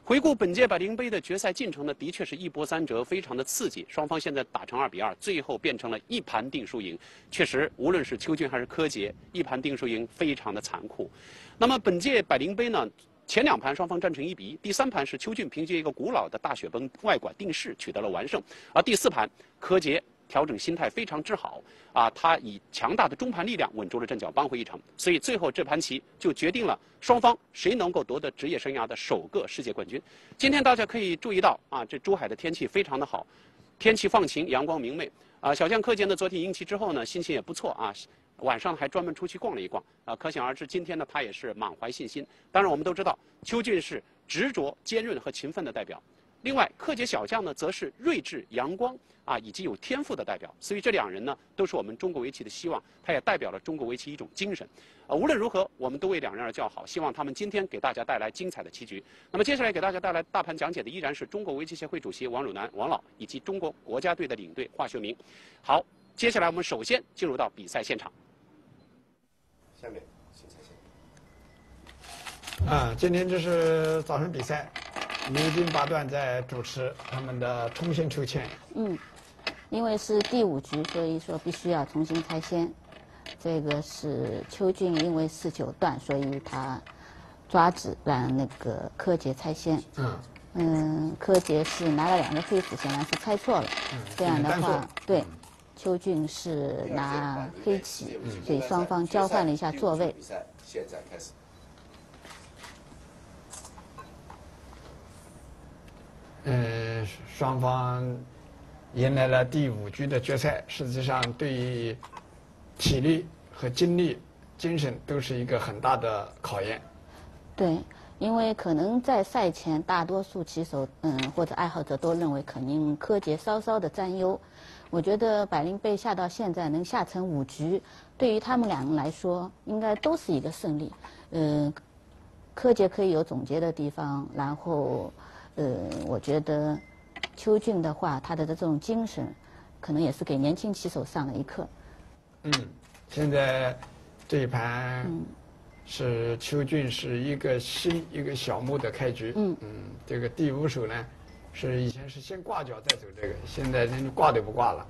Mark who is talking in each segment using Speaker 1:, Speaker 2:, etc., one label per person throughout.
Speaker 1: 回顾本届百灵杯的决赛进程呢，的确是一波三折，非常的刺激。双方现在打成2-2，最后变成了一盘定输赢。确实，无论是邱俊还是柯洁，一盘定输赢非常的残酷。那么本届百灵杯呢，前2盘双方战成1-1，第3盘是邱俊凭借一个古老的大雪崩外拐定式取得了完胜，而第4盘柯洁调整心态非常之好啊，他以强大的中盘力量稳住了阵脚，扳回一城。所以最后这盘棋就决定了双方谁能够夺得职业生涯的首个世界冠军。今天大家可以注意到啊，这珠海的天气非常的好，天气放晴，阳光明媚啊。小将柯洁呢，昨天赢棋之后呢，心情也不错啊。晚上还专门出去逛了一逛啊，可想而知，今天呢他也是满怀信心。当然，我们都知道邱俊是执着、坚韧和勤奋的代表，另外柯洁小将呢则是睿智、阳光啊以及有天赋的代表。所以这2人呢都是我们中国围棋的希望，他也代表了中国围棋一种精神。无论如何，我们都为2人而叫好，希望他们今天给大家带来精彩的棋局。那么接下来给大家带来大盘讲解的依然是中国围棋协会主席王汝南王老以及中国国家队的领队华学明。好，接下来我们首先进入到比赛现场。
Speaker 2: 下面请采线。
Speaker 3: 今天这是早晨比赛，刘军8段在主持他们的重新抽签。
Speaker 4: 因为是第5局，所以说必须要重新拆先。这个是邱俊，因为是9段，所以他抓指让那个柯洁拆先。柯洁是拿了2个黑子，显然是猜错了。这样的话，对。邱俊是拿黑棋，所以双方交换了一下座位。
Speaker 2: 比赛现在开始。
Speaker 3: 双方迎来了第5局的决赛，实际上对于体力和精力、精神都是一个很大的考验。
Speaker 4: 对，因为可能在赛前，大多数棋手或者爱好者都认为肯定柯洁稍稍的占优。我觉得百灵杯下到现在能下成5局，对于他们2人来说，应该都是一个胜利。柯洁可以有总结的地方，然后我觉得邱俊的话，他的这种精神，可能也是给年轻棋手上了一课。
Speaker 3: 现在这一盘是邱俊是一个小目的开局。这个第5手呢。是以前是先挂角再走这个，现在人挂都不挂了。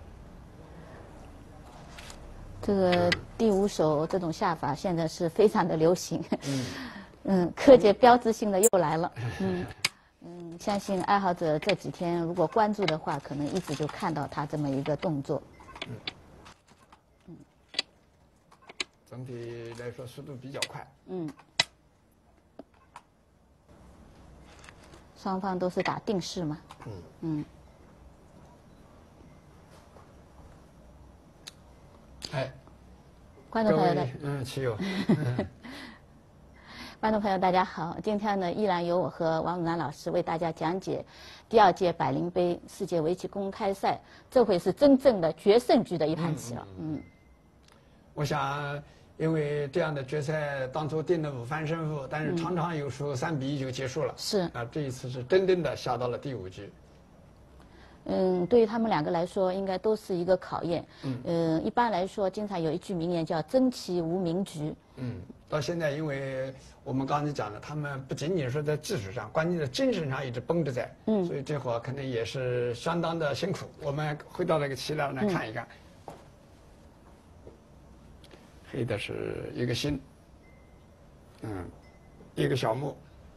Speaker 4: 这个第5手这种下法现在是非常的流行。柯洁标志性的又来了。相信爱好者这几天如果关注的话，可能一直就看到他这么一个动作。
Speaker 3: 整体来说速度比较快。
Speaker 4: 双方都是打定式嘛。观众朋友的，
Speaker 3: 棋友，
Speaker 4: 观众朋友大家好，今天呢依然由我和王汝南老师为大家讲解第2届百灵杯世界围棋公开赛，这回是真正的决胜局的一盘棋了。
Speaker 3: 我想。因为这样的决赛当初定了5番胜负，但是常常有时候3比1就结束了。
Speaker 4: 是
Speaker 3: 这一次是真正的下到了第5局。
Speaker 4: 对于他们2个来说，应该都是一个考验。一般来说，经常有一句名言叫"争棋无名局"。
Speaker 3: 到现在，因为我们刚才讲了，他们不仅仅说在技术上，关键在精神上一直绷着在。所以这会儿肯定也是相当的辛苦。我们回到那个棋栏来看一看。黑的是一个心，一个小目，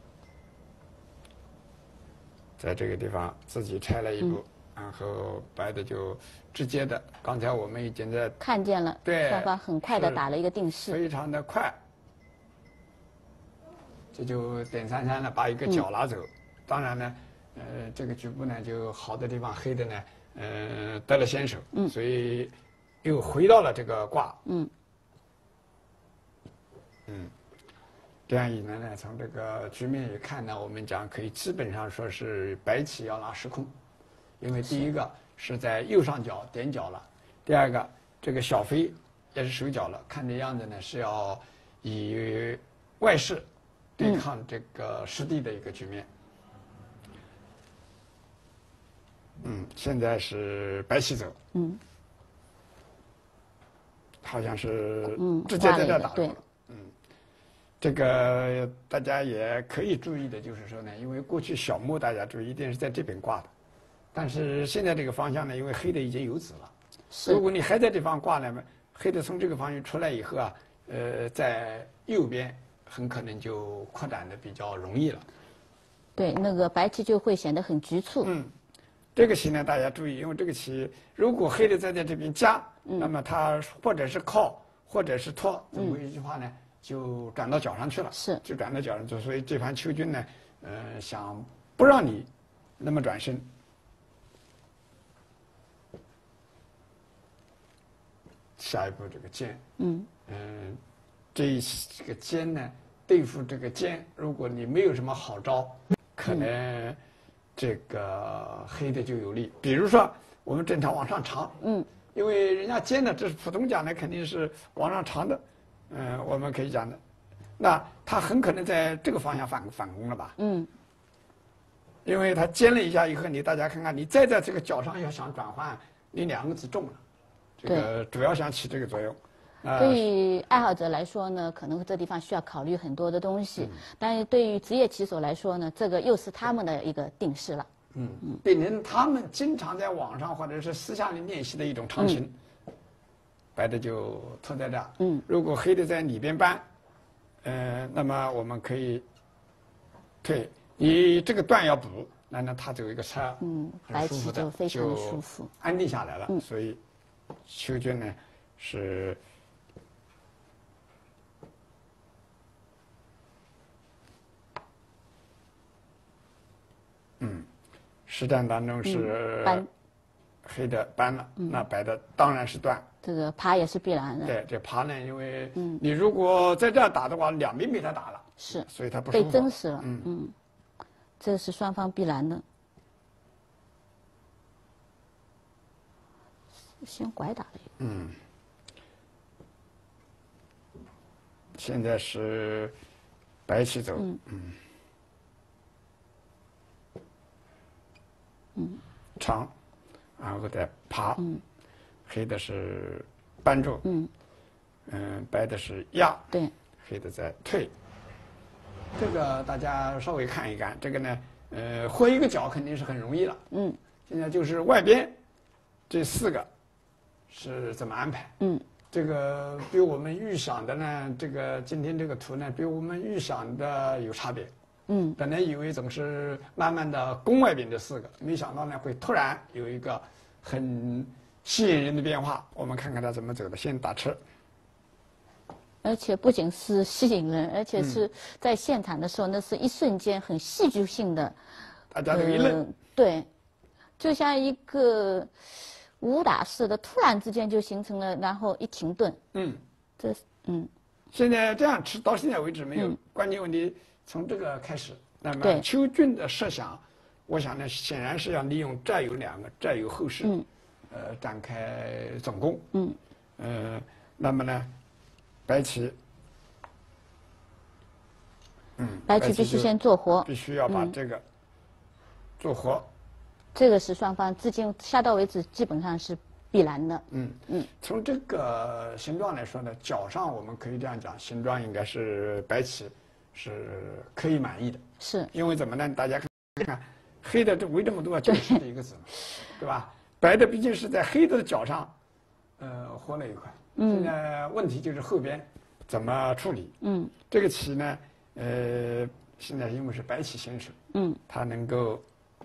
Speaker 3: 在这个地方自己拆了一步，然后白的就直接的，刚才我们已经在
Speaker 4: 看见了，
Speaker 3: 对，
Speaker 4: 双方很快的打了一个定式，
Speaker 3: 非常的快，这就点33了，把一个角拿走。当然呢，这个局部呢就好的地方，黑的呢，得了先手，所以又回到了这个卦。这样一来呢，从这个局面一看呢，我们讲可以基本上说是白棋要拿10空，因为第一个是在右上角点角了，第二个这个小飞也是手脚了，看这样子呢是要以外势对抗这个实地的一个局面。现在是白棋走，好像是直接在这打了。 这个大家也可以注意的，就是说呢，因为过去小目大家注意一定是在这边挂的，但是现在这个方向呢，因为黑的已经有子了，
Speaker 4: 是
Speaker 3: 如果你还在这方挂呢，黑的从这个方向出来以后啊，在右边很可能就扩展的比较容易了。
Speaker 4: 对，那个白棋就会显得很局促。
Speaker 3: 这个棋呢，大家注意，因为这个棋如果黑的再在这边加，那么它或者是靠，或者是拖，总归一句话呢，就转到角上去了。
Speaker 4: 是，
Speaker 3: 就转到角上去。所以这盘秋军呢，想不让你那么转身。下一步这个尖，这个尖呢，对付这个尖，如果你没有什么好招，可能这个黑的就有利。比如说，我们正常往上长，因为人家尖呢，这是普通讲呢，肯定是往上长的，我们可以讲的，那他很可能在这个方向反攻了吧？因为他尖了一下以后，大家看看，你再在这个角上要想转换，你2个子重了，这个主要想起这个作用。
Speaker 4: 对于爱好者来说呢，可能这地方需要考虑很多的东西，但是对于职业棋手来说呢，这个又是他们的一个定式了。
Speaker 3: 变成他们经常在网上或者是私下里练习的一种常情。白的就拖在这儿。如果黑的在里边搬，那么我们可以退。你这个段要补，那他走一个车，
Speaker 4: 白棋就非常舒服，
Speaker 3: 安定下来了。所以秋军呢是。实战当中是黑的搬了，那白的当然是断。
Speaker 4: 这个爬也是必然的。
Speaker 3: 对，这爬呢，因为你如果在这儿打的话，两边被他打了，
Speaker 4: 是，
Speaker 3: 所以他不舒服。
Speaker 4: 被真实了。这是双方必然的。先拐打了一个。
Speaker 3: 现在是白棋走。长，然后再爬，黑的是扳住，白的是压，
Speaker 4: 对，
Speaker 3: 黑的在退。这个大家稍微看一看，这个呢，活一个角肯定是很容易了，现在就是外边这4个是怎么安排，这个比我们预想的呢，这个今天这个图呢，比我们预想的有差别。本来以为总是慢慢的攻外边这4个，没想到呢会突然有一个很吸引人的变化。我们看看他怎么走的。先打吃，
Speaker 4: 而且不仅是吸引人，而且是在现场的时候，那是一瞬间很戏剧性的，
Speaker 3: 大家都一愣，
Speaker 4: 对，就像一个武打似的，突然之间就形成了，然后一停顿。
Speaker 3: 现在这样吃到现在为止没有关键问题。从这个开始，那么秋军的设想，我想呢，显然是要利用这有2个，这有后势，展开总攻。那么呢，白棋，
Speaker 4: 白棋必须先做活，
Speaker 3: 必须要把这个做活。
Speaker 4: 这个是双方至今下到为止基本上是必然的。
Speaker 3: 从这个形状来说呢，角上我们可以这样讲，形状应该是白棋。是可以满意的，
Speaker 4: 是
Speaker 3: 因为怎么呢？大家看，黑的这围这么多，就是这一个子嘛，对吧？白的毕竟是在黑的角上，活了一块。现在问题就是后边怎么处理。这个棋呢，现在因为是白棋先手，他能够，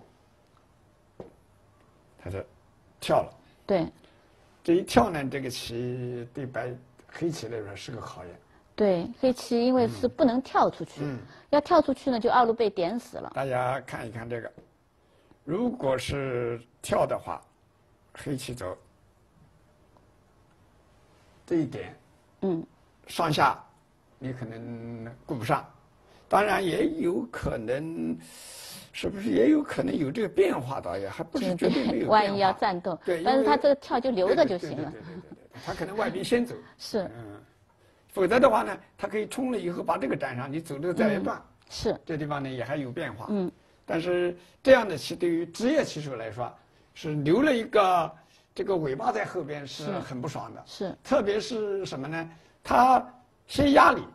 Speaker 3: 他就跳了。
Speaker 4: 对，
Speaker 3: 这一跳呢，这个棋对黑棋来说是个考验。
Speaker 4: 对，黑棋因为是不能跳出去，要跳出去呢，就2路被点死了。
Speaker 3: 大家看一看这个，如果是跳的话，黑棋走这一点，上下你可能顾不上，当然也有可能，是不是也有可能有这个变化？倒也还不是绝对没有变化。
Speaker 4: 万一要战斗，
Speaker 3: 对，
Speaker 4: 但是他这个跳就留着就行了。
Speaker 3: 对，他可能外边先走。
Speaker 4: 是。
Speaker 3: 否则的话呢，他可以冲了以后把这个粘上，你走这个再来断。
Speaker 4: 是。
Speaker 3: 这地方呢也还有变化。但是这样的棋对于职业棋手来说，是留了一个这个尾巴在后边是很不爽的。
Speaker 4: 是。
Speaker 3: 特别是什么呢？他先压你，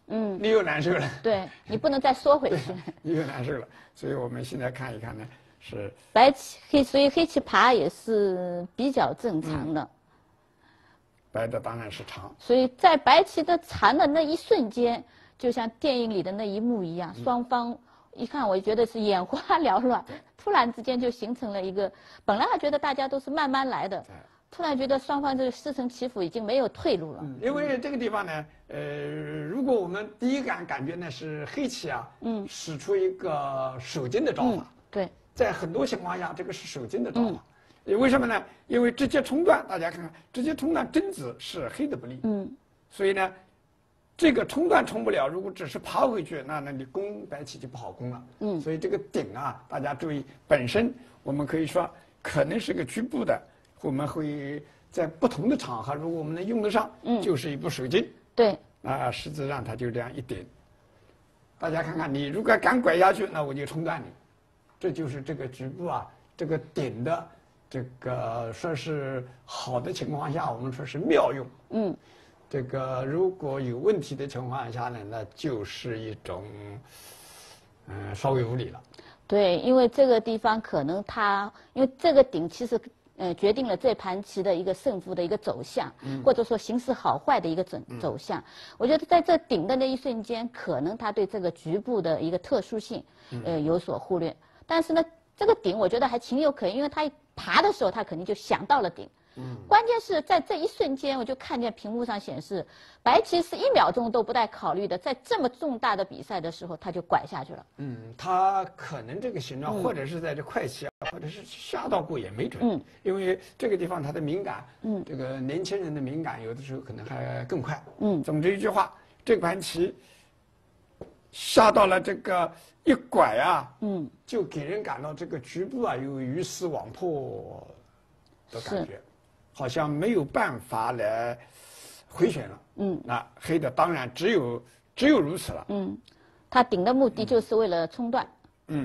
Speaker 3: 你又难受了。
Speaker 4: 对你不能再缩回去。
Speaker 3: 你又难受了。所以我们现在看一看呢，是
Speaker 4: 白棋黑，所以黑棋爬也是比较正常的。
Speaker 3: 白的当然是长。
Speaker 4: 所以在白棋的残的那一瞬间，就像电影里的那一幕一样，双方一看，我觉得是眼花缭乱，突然之间就形成了一个，本来还觉得大家都是慢慢来的。突然觉得双方这个势成棋谱已经没有退路了。
Speaker 3: 因为这个地方呢，如果我们第一感觉呢是黑棋啊，使出一个守金的招法。
Speaker 4: 对，
Speaker 3: 在很多情况下，这个是守金的招法。为什么呢？因为直接冲断，大家看看，直接冲断真子是黑的不利。所以呢，这个冲断冲不了，如果只是爬回去，那你攻白棋就不好攻了。所以这个顶啊，大家注意，本身我们可以说可能是个局部的。我们会在不同的场合，如果我们能用得上，就是一步守金。
Speaker 4: 对，
Speaker 3: 那实质上它就这样一点。大家看看，你如果敢拐下去，那我就冲断你。这就是这个局部啊，这个点的这个说是好的情况下，我们说是妙用。这个如果有问题的情况下呢，那就是一种稍微无理了。
Speaker 4: 对，因为这个地方可能因为这个顶其实。决定了这盘棋的一个胜负的一个走向，或者说形势好坏的一个走向。我觉得在这顶的那一瞬间，可能他对这个局部的一个特殊性，有所忽略。但是呢，这个顶我觉得还情有可原，因为他爬的时候，他肯定就想到了顶。关键是在这一瞬间，我就看见屏幕上显示，白棋是1秒钟都不带考虑的，在这么重大的比赛的时候，他就拐下去了。
Speaker 3: 他可能这个形状，或者是在这快棋啊，或者是下到过也没准。因为这个地方它的敏感，这个年轻人的敏感有的时候可能还更快。总之一句话，这盘棋下到了这个一拐啊，就给人感到这个局部啊有鱼死网破的感觉。好像没有办法来回旋了。那黑的当然只有如此了。
Speaker 4: 他顶的目的就是为了冲断。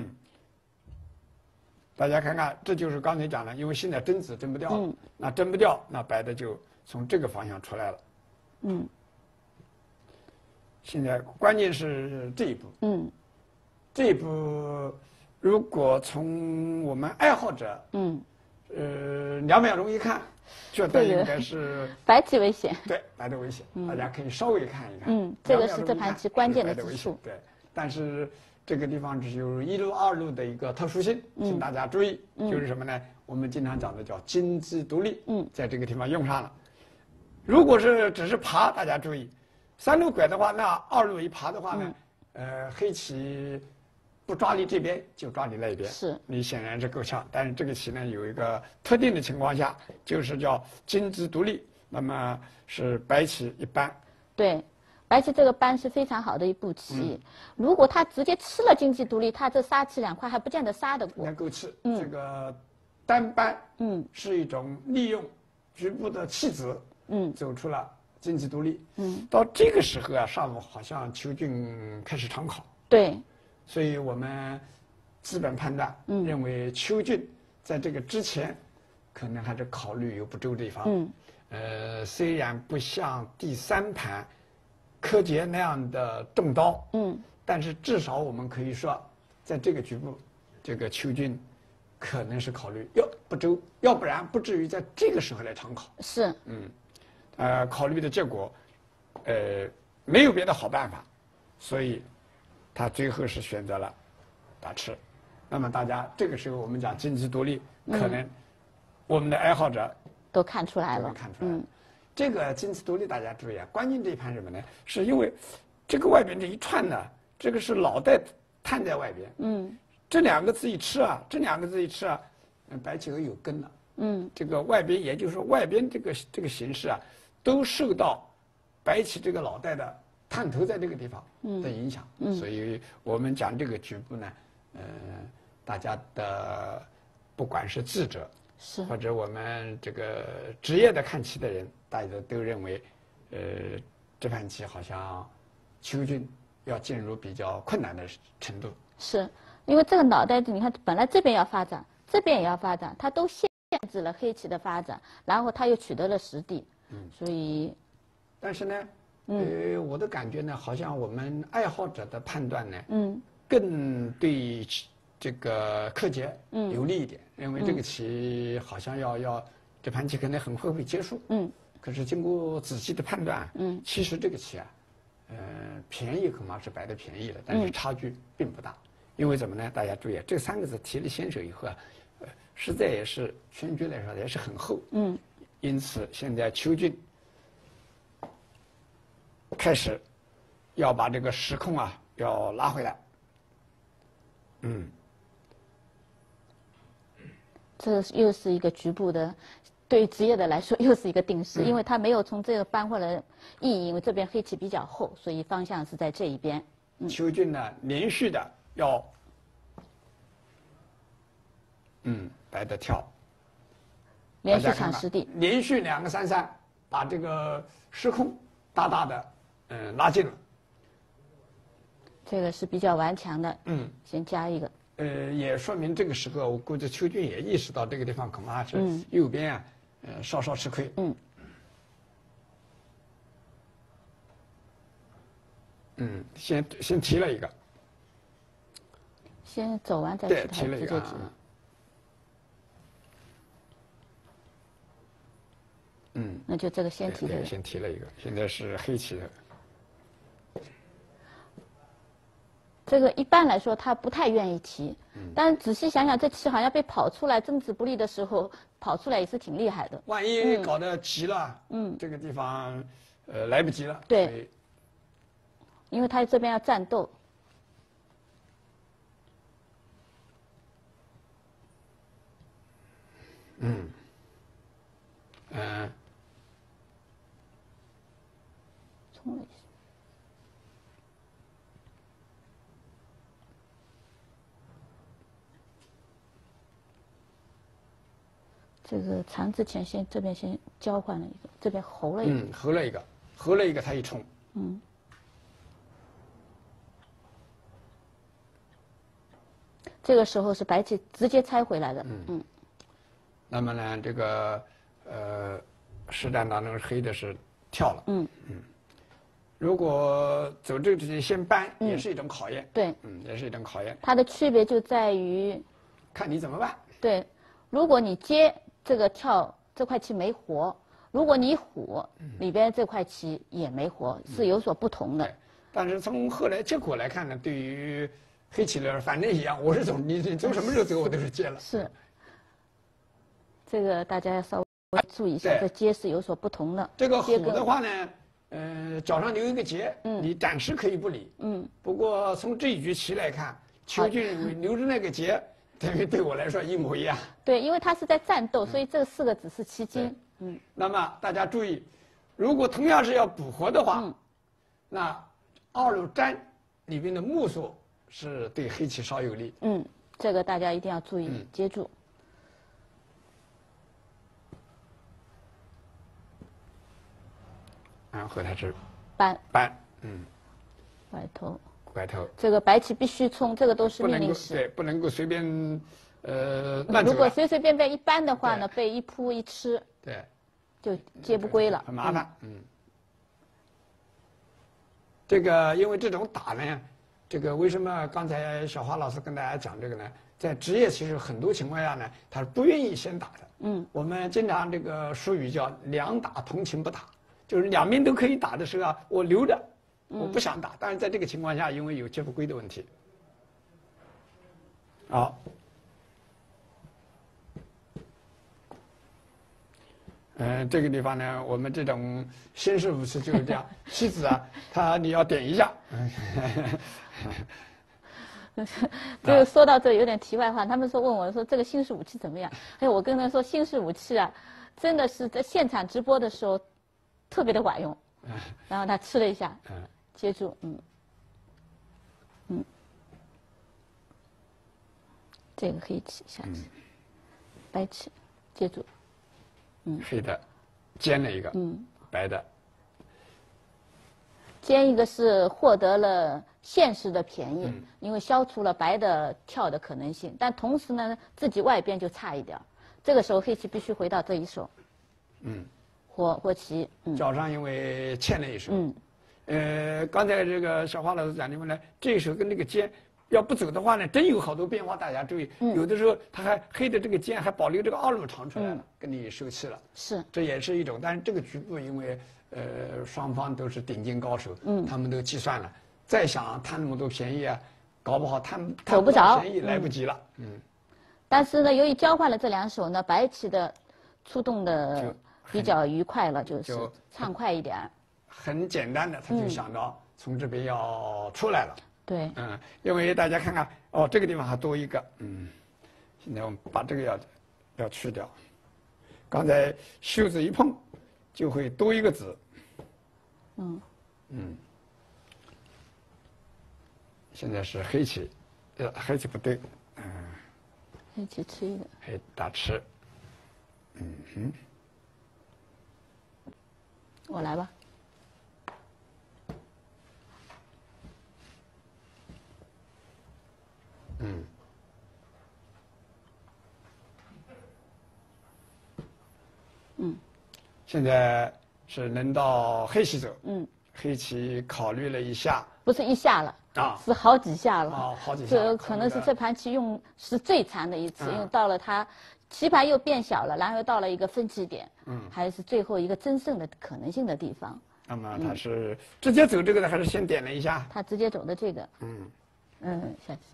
Speaker 3: 大家看看，这就是刚才讲的，因为现在真子争不掉了，那争不掉，那白的就从这个方向出来了。现在关键是这一步。这一步如果从我们爱好者，2秒钟一看。觉得应该是
Speaker 4: 白棋危险，
Speaker 3: 对，白的危险，大家可以稍微看一看。
Speaker 4: 这个是这盘棋关键的之处。
Speaker 3: 对，但是这个地方只有1路2路的一个特殊性，请大家注意，就是什么呢？我们经常讲的叫金鸡独立，在这个地方用上了。如果是只是爬，大家注意，3路拐的话，那2路一爬的话呢，黑棋。不抓你这边就抓你那边，你显然是够呛。但是这个棋呢，有一个特定的情况下，就是叫金鸡独立，那么是白棋一般。
Speaker 4: 对，白棋这个搬是非常好的一步棋。如果他直接吃了金鸡独立，他这杀气2块还不见得杀得过。
Speaker 3: 能够吃，这个单搬，是一种利用局部的弃子，走出了金鸡独立。到这个时候啊，上午好像邱俊开始长考。
Speaker 4: 对。
Speaker 3: 所以我们基本判断，认为邱俊在这个之前，可能还是考虑有不周的地方。虽然不像第3盘柯洁那样的动刀，但是至少我们可以说，在这个局部，这个邱俊可能是考虑不周，要不然不至于在这个时候来长考。
Speaker 4: 是。
Speaker 3: 考虑的结果，没有别的好办法，所以。他最后是选择了打吃，那么大家这个时候我们讲金鸡独立，可能我们的爱好者
Speaker 4: 都看出来了。
Speaker 3: 这个金鸡独立大家注意啊，关键这一盘什么呢？是因为这个外边这一串呢，这个是脑袋探在外边。这2个字一吃啊，白棋有根了。这个外边也就是说外边这个形势啊，都受到白棋这个脑袋的。探头在这个地方的影响，所以我们讲这个局部呢，大家的不管是智者，或者我们这个职业的看棋的人，大家都认为，这盘棋好像邱俊要进入比较困难的程度。
Speaker 4: 是因为这个脑袋，你看本来这边要发展，这边也要发展，它都限制了黑棋的发展，然后他又取得了实地，所以，
Speaker 3: 但是呢。 我的感觉呢，好像我们爱好者的判断呢，
Speaker 4: 嗯
Speaker 3: 更对这个柯洁有利一点，因为这个棋好像要这盘棋可能很快会结束。可是经过仔细的判断，其实这个棋啊，便宜恐怕是白的便宜了，但是差距并不大。因为怎么呢？大家注意，这3个字提了先手以后啊，实在也是全局来说也是很厚。因此现在邱俊开始要把这个时空啊要拉回来。
Speaker 4: 这又是一个局部的，对于职业的来说又是一个定式，因为他没有从这个扳回来意义，因为这边黑棋比较厚，所以方向是在这一边。
Speaker 3: 邱俊呢连续的要，白的跳，
Speaker 4: 连续
Speaker 3: 大家看看
Speaker 4: 抢实地，
Speaker 3: 连续2个3-3，把这个时空大大的拉近了。
Speaker 4: 这个是比较顽强的。先加一个。
Speaker 3: 也说明这个时候，我估计邱俊也意识到这个地方恐怕是右边啊，稍稍吃亏。先提了一个，
Speaker 4: 先走完再
Speaker 3: 对，
Speaker 4: 去
Speaker 3: 提了一个。
Speaker 4: 那就这个先提
Speaker 3: 对，
Speaker 4: 的。
Speaker 3: 先提了一个，现在是黑棋的。
Speaker 4: 这个一般来说他不太愿意提，但仔细想想，这棋好像被跑出来争执不利的时候，跑出来也是挺厉害的。
Speaker 3: 万一搞得急了，这个地方来不及了。
Speaker 4: 对，因为他这边要战斗。冲了一下。这个长之前这边先交换了一个，这边侯了一个。
Speaker 3: 侯了一个，他一冲。
Speaker 4: 这个时候是白棋直接拆回来的。
Speaker 3: 那么呢，这个实战当中黑的是跳了。如果走这个直接先搬，也是一种考验。
Speaker 4: 对。
Speaker 3: 也是一种考验。
Speaker 4: 它的区别就在于，
Speaker 3: 看你怎么办。
Speaker 4: 对，如果你接这个跳这块棋没活，如果你虎里边这块棋也没活，是有所不同的。
Speaker 3: 但是从后来结果来看呢，对于黑棋来说，反正一样，我是走，你走什么时候走，我都是接了。
Speaker 4: 是。这个大家要稍微注意一下，这接是有所不同的。
Speaker 3: 这个虎的话呢，脚上留一个结，你暂时可以不理。不过从这一局棋来看，邱俊留着那个结，对我来说一模一样。
Speaker 4: 对，因为他是在战斗，所以这4个只是棋筋。
Speaker 3: 那么大家注意，如果同样是要补活的话，那2路粘里边的目数是对黑棋稍有利。
Speaker 4: 这个大家一定要注意，接住。
Speaker 3: 然后它是
Speaker 4: 搬，
Speaker 3: 拐头。
Speaker 4: 这个白棋必须冲，这个都是命令式。
Speaker 3: 对，不能够随便乱走。
Speaker 4: 如果随随便便一搬的话呢，被一扑一吃，
Speaker 3: 对，
Speaker 4: 就接不归了，
Speaker 3: 很麻烦。这个因为这种打呢，这个为什么刚才小华老师跟大家讲这个呢？在职业其实很多情况下呢，他是不愿意先打的。我们经常这个俗语叫“两打同情不打”，就是两边都可以打的时候啊，我留着，我不想打。但是在这个情况下，因为有接不归的问题。好。这个地方呢，我们这种新式武士就是这样，棋子啊，你要点一下。
Speaker 4: 这个说到这有点题外话，他们问我说这个新式武器怎么样？我跟他说新式武器啊，真的是在现场直播的时候特别的管用。然后他吃了一下，接住，这个黑棋下棋，白棋接住。
Speaker 3: 黑的尖了一个，白的
Speaker 4: 尖一个是获得了现实的便宜，因为消除了白的跳的可能性，但同时呢，自己外边就差一点，这个时候黑棋必须回到这一手，活棋，
Speaker 3: 脚上因为欠了一手， 刚才这个小花老师讲的呢，这时候跟那个尖要不走的话呢，真有好多变化，大家注意。有的时候它还黑的这个尖还保留这个二路长出来了，跟你收气了。
Speaker 4: 是，
Speaker 3: 这也是一种。但是这个局部因为双方都是顶尖高手，他们都计算了，再想贪那么多便宜啊，搞不好贪不到便宜来不及了。
Speaker 4: 但是呢，由于交换了这2手呢，白棋的出动的比较愉快了，就是畅快一点。
Speaker 3: 很简单的，他就想到从这边要出来了。
Speaker 4: 对，
Speaker 3: 因为大家看看，哦，这个地方还多一个，现在我们把这个要去掉，刚才袖子一碰，就会多一个子。现在是黑棋，黑棋不对，
Speaker 4: 黑棋吃一个，
Speaker 3: 黑大吃，
Speaker 4: 我来吧。
Speaker 3: 现在是轮到黑棋走。黑棋考虑了一下，
Speaker 4: 不是一下了是好几下了。
Speaker 3: 好几下。
Speaker 4: 这可能是这盘棋用是最长的一次，因为到了它棋盘又变小了，然后又到了一个分歧点，还是最后一个争胜的可能性的地方。
Speaker 3: 那么他是直接走这个呢，还是先点了一下？
Speaker 4: 他直接走的这个。下棋。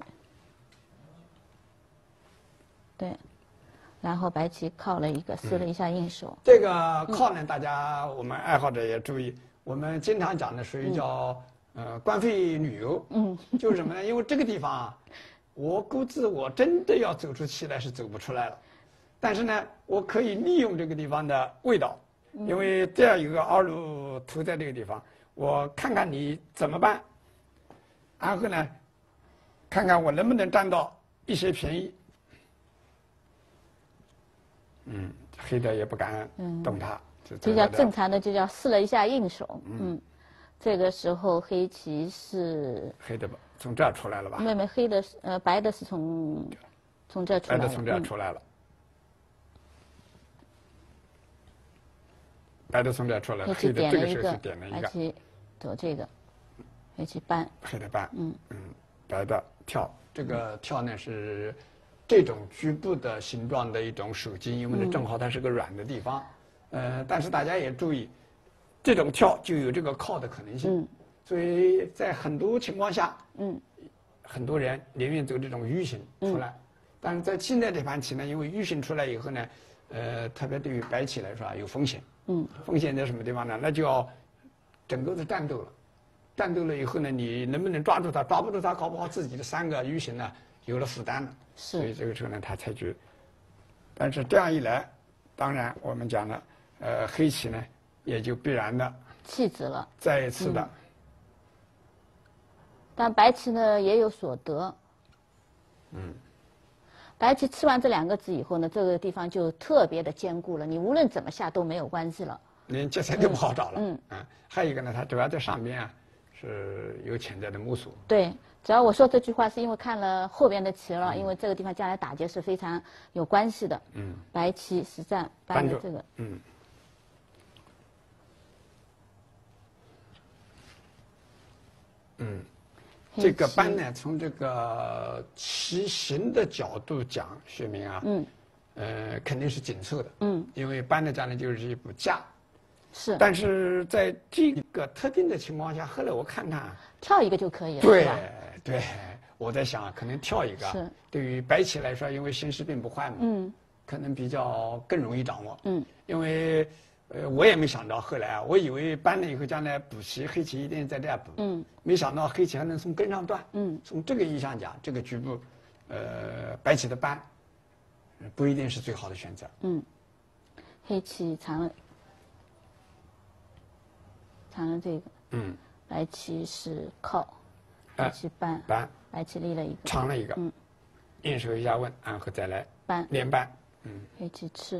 Speaker 4: 对。然后白棋靠了一个，撕了一下应手。
Speaker 3: 这个靠呢，大家我们爱好者也注意，我们经常讲的属于叫官费旅游。就是什么呢？因为这个地方啊，我估计我真的要走出棋来是走不出来了，但是呢，我可以利用这个地方的味道，因为这样有个二路图在这个地方，我看看你怎么办，然后呢，看看我能不能占到一些便宜。黑的也不敢动它，
Speaker 4: 比较正常的就叫试了一下应手。这个时候黑棋是
Speaker 3: 黑的吧，从这儿出来了吧？
Speaker 4: 没黑的白的是从这出来了。
Speaker 3: 白的从这儿出来了。白的从这儿出来了，黑的这个时候是点了一个。
Speaker 4: 白棋走这个，黑棋搬。
Speaker 3: 黑的搬。白的跳，这个跳呢是这种局部的形状的一种手筋，因为呢正好它是个软的地方。但是大家也注意，这种跳就有这个靠的可能性。所以在很多情况下，很多人宁愿走这种鱼形出来。但是在现在这盘棋呢，因为鱼形出来以后呢，特别对于白棋来说有风险。风险在什么地方呢？那就要整个的战斗了。战斗了以后呢，你能不能抓住它？抓不住它，搞不好自己的3个鱼形呢有了负担了。所以这个时候呢，他采取。但是这样一来，当然我们讲了，黑棋呢也就必然的
Speaker 4: 弃子了，
Speaker 3: 再一次的。
Speaker 4: 但白棋呢也有所得。白棋吃完这2个子以后呢，这个地方就特别的坚固了，你无论怎么下都没有关系了，
Speaker 3: 连劫财都不好找了。还有一个呢，它主要在上边啊是有潜在的摸索。
Speaker 4: 对，只要我说这句话是因为看了后边的棋了，因为这个地方将来打劫是非常有关系的。白棋实战搬的这个。
Speaker 3: 这个搬呢，从这个棋形的角度讲，学明啊，肯定是紧凑的。因为搬的将来就是一步架。
Speaker 4: 是。
Speaker 3: 但是在这个特定的情况下，后来我看看，
Speaker 4: 跳一个就可以了。
Speaker 3: 对，我在想，可能跳一个，对于白棋来说，因为形势并不坏嘛，可能比较更容易掌握。因为我也没想到，后来啊，我以为搬了以后将来补棋，黑棋一定在这样补。没想到黑棋还能从根上断。从这个意义上讲，这个局部，白棋的搬，不一定是最好的选择。
Speaker 4: 黑棋藏了这个。白棋是靠，黑棋搬，白棋立了一个，
Speaker 3: 长了一个。应手一下问，然后再来
Speaker 4: 搬，
Speaker 3: 连搬。
Speaker 4: 黑棋吃。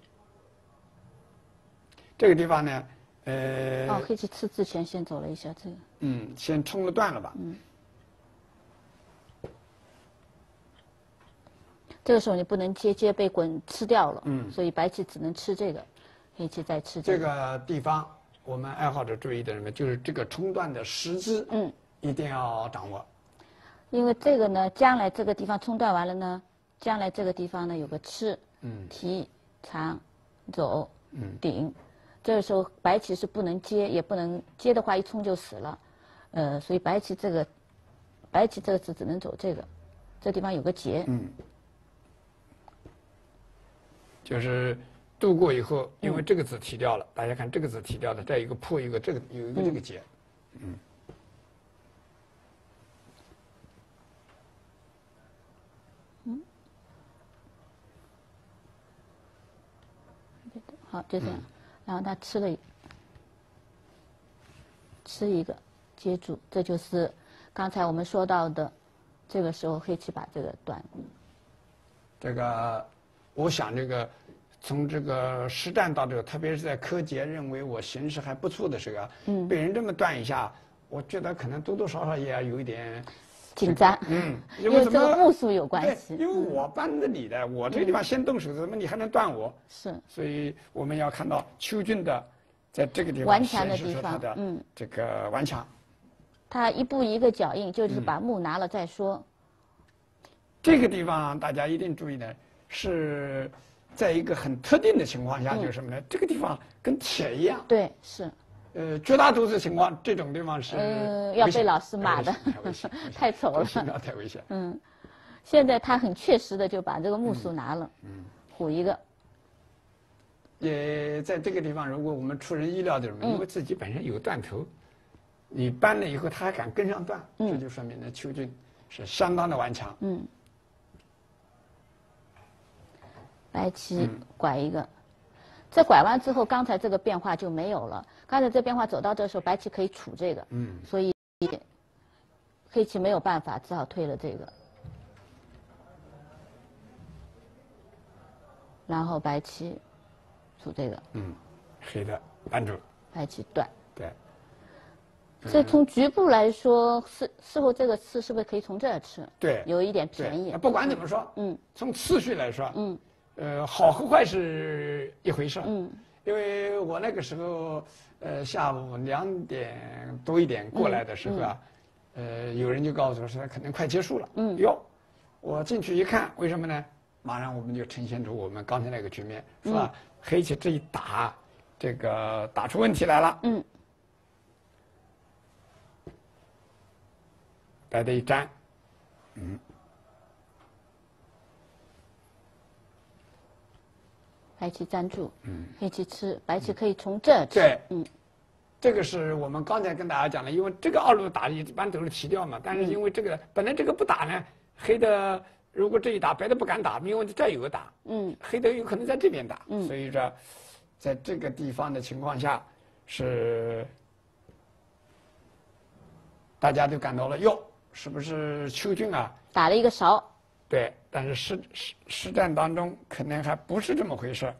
Speaker 3: 这个地方呢，
Speaker 4: 黑棋吃之前先走了一下这个。
Speaker 3: 先冲了断了吧。
Speaker 4: 这个时候你不能接被滚吃掉了。所以白棋只能吃这个，黑棋再吃
Speaker 3: 这个地方， 我们爱好者注意的什么？就是这个冲段的时机，一定要掌握。
Speaker 4: 因为这个呢，将来这个地方冲断完了呢，将来这个地方呢有个吃，提长走，顶，这个时候白棋是不能接，也不能接的话一冲就死了，所以白棋这个字只能走这个，这地方有个劫，
Speaker 3: 就是渡过以后，因为这个字提掉了，大家看这个字提掉了，再一个破一个这个有一个这个劫，
Speaker 4: 好，就这样，然后他吃一个，接住，这就是刚才我们说到的，这个时候黑棋把这个断。
Speaker 3: 这个，我想这个从这个实战到这个，特别是在柯洁认为我形势还不错的时候，被人这么断一下，我觉得可能多多少少也要有一点
Speaker 4: 紧张，因为这个目数有关系。
Speaker 3: 因为我扳着你的，我这个地方先动手，怎么你还能断我？
Speaker 4: 是。
Speaker 3: 所以我们要看到邱俊的在这个地方
Speaker 4: 顽强的地方，
Speaker 3: 这个顽强。
Speaker 4: 他一步一个脚印，就是把目拿了再说。
Speaker 3: 这个地方大家一定注意的是，在一个很特定的情况下，就是什么呢？这个地方跟铁一样。
Speaker 4: 对，是。
Speaker 3: 绝大多数情况，这种地方是
Speaker 4: 要被老师骂的，太丑了，
Speaker 3: 太危险。
Speaker 4: 现在他很确实的就把这个目数拿了，虎一个。
Speaker 3: 也在这个地方，如果我们出人意料的什么，因为自己本身有断头，你扳了以后他还敢跟上断，这就说明呢邱俊是相当的顽强。
Speaker 4: 白棋拐一个。这拐弯之后，刚才这个变化就没有了。刚才这变化走到这时候，白棋可以处这个，所以黑棋没有办法，只好退了这个。然后白棋处这个，
Speaker 3: 黑的扳住，
Speaker 4: 白棋断。
Speaker 3: 对。
Speaker 4: 这从局部来说，事后这个刺是不是可以从这儿吃？
Speaker 3: 对，
Speaker 4: 有一点便宜。
Speaker 3: 不管怎么说，从次序来说，好和坏是一回事。因为我那个时候，下午2点多一点过来的时候啊，有人就告诉我说可能快结束了。哟，我进去一看，为什么呢？马上我们就呈现出我们刚才那个局面，是吧？黑棋这一打，这个打出问题来了。白的一粘，
Speaker 4: 白棋粘住，黑棋吃，白棋可以从这儿吃。
Speaker 3: 对，这个是我们刚才跟大家讲的，因为这个2路打一般都是提掉嘛，但是因为这个本来这个不打呢，黑的如果这一打，白的不敢打，因为这有个打，黑的有可能在这边打，所以说在这个地方的情况下是大家都感到了哟，是不是邱俊啊
Speaker 4: 打了一个勺？
Speaker 3: 对，但是实战当中可能还不是这么回事。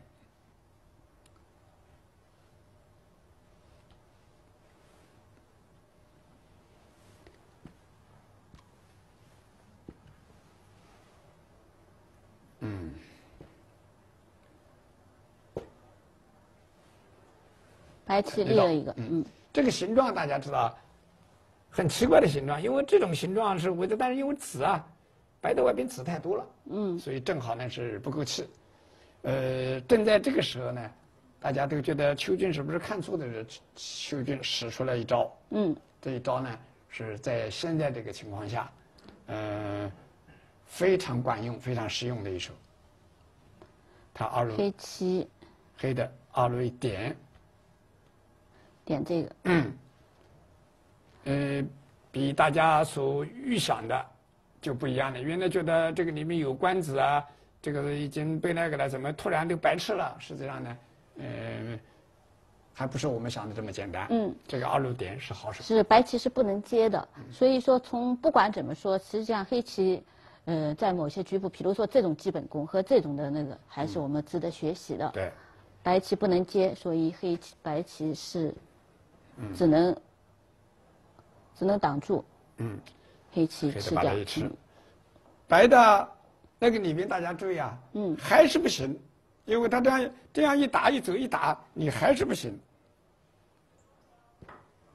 Speaker 4: 白棋立了一个，
Speaker 3: 这个形状大家知道，很奇怪的形状，因为这种形状是围着，但是因为子啊。白的外边子太多了，所以正好呢是不够气。正在这个时候呢，大家都觉得邱俊是不是看错的人？邱俊使出了一招，这一招呢是在现在这个情况下，非常管用、非常实用的一手。他2路
Speaker 4: 黑棋，
Speaker 3: 黑的2路一点，
Speaker 4: 点这个，
Speaker 3: 比大家所预想的。就不一样了。原来觉得这个里面有官子啊，这个已经被那个了，怎么突然就白吃了？实际上呢，还不是我们想的这么简单。这个2路点是好手。
Speaker 4: 是白棋是不能接的，所以说从不管怎么说，实际上黑棋，在某些局部，比如说这种基本功和这种的那个，还是我们值得学习的。
Speaker 3: 对。
Speaker 4: 白棋不能接，所以白棋是，只能挡住。黑棋吃掉，
Speaker 3: 白的那个里面大家注意啊，还是不行，因为他这样一打一走一打，你还是不行。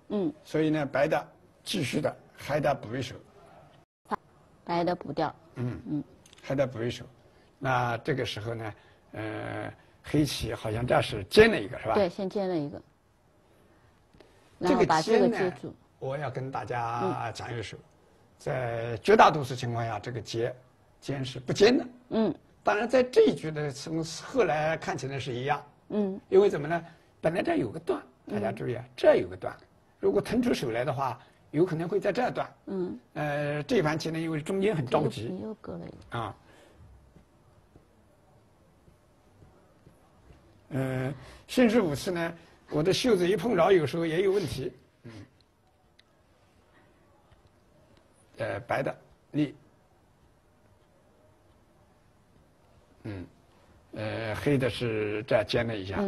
Speaker 3: 所以呢，白的继续的还得补一手，
Speaker 4: 白的补掉，
Speaker 3: 还得补一手。那这个时候呢，黑棋好像这是尖了一个，是吧？
Speaker 4: 对，先尖了一个，然
Speaker 3: 这个
Speaker 4: 后把这个
Speaker 3: 尖呢
Speaker 4: 接住。
Speaker 3: 我要跟大家讲一手，在绝大多数情况下，这个尖是不尖的。当然，在这一局的从后来看起来是一样。因为怎么呢？本来这有个段，大家注意啊，这有个段，如果腾出手来的话，有可能会在这段。这盘棋呢，因为中间很着急。
Speaker 4: 你又割了一个。
Speaker 3: 啊。新式武士呢，我的袖子一碰着，有时候也有问题。白的立。黑的是这样尖了一下，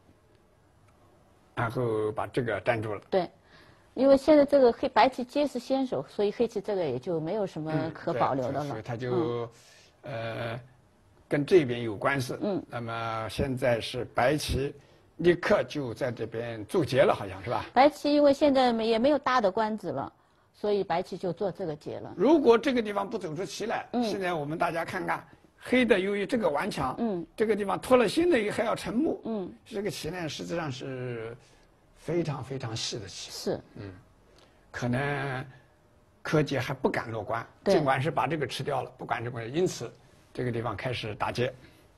Speaker 3: 然后把这个粘住了。
Speaker 4: 对，因为现在这个白棋皆是先手，所以黑棋这个也就没有什么可保留的了。
Speaker 3: 所以它就跟这边有关系。那么现在是白棋立刻就在这边注结了，好像是吧？
Speaker 4: 白棋因为现在也没有大的官子了，所以白棋就做这个结了。
Speaker 3: 如果这个地方不走出棋来，现在我们大家看看。黑的由于这个顽强，这个地方脱了心的还要成木，这个棋呢实际上是非常非常细的棋，
Speaker 4: 是，
Speaker 3: 可能柯洁还不敢落关，尽管是把这个吃掉了，不管这个，因此这个地方开始打劫。